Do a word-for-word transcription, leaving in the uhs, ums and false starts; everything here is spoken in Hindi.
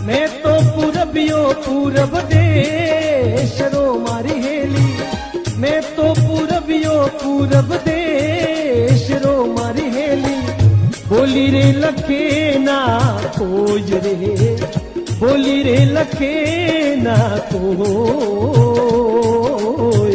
मैं तो पूरबियो पूरब देश रो मारी हेली, मैं तो पूरबियो पूरब देश रो मारी हेली। बोली रे लखे ना खोज रे, बोली रे लखे ना खोज।